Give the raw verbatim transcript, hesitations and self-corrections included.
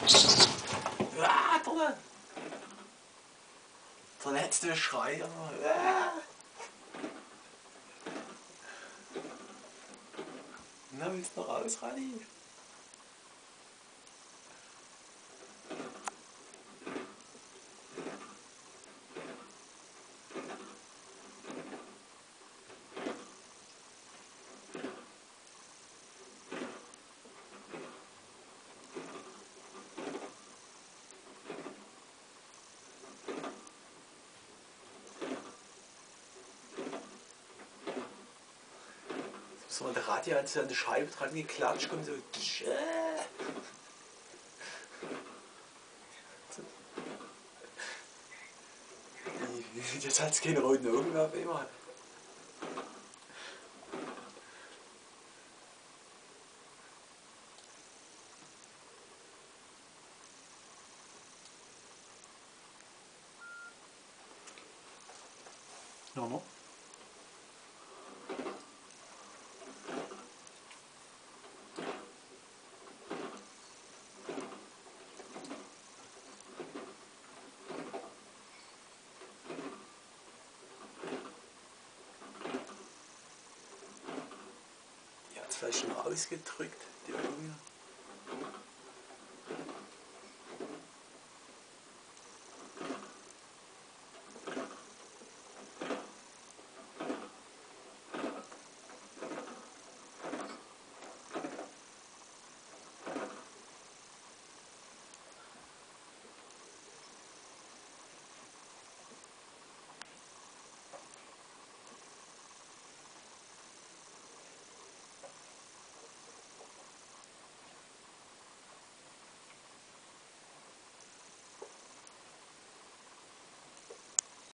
Ah, der, der letzte Schreier. Ah. Na, willst du noch raus, Rani? So, der Radio hat so an die Scheibe dran geklatscht, kommt so. Jetzt hat es keine roten Augen mehr auf einmal. Ja, no? Die hat es vielleicht schon ausgedrückt, die Augen.